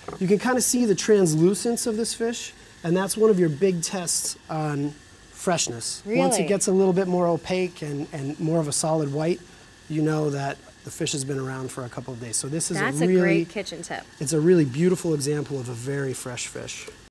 You can kind of see the translucence of this fish, and that's one of your big tests on freshness. Really? Once it gets a little bit more opaque and more of a solid white, you know that the fish has been around for a couple of days. So this is That's a great kitchen tip. It's a really beautiful example of a very fresh fish.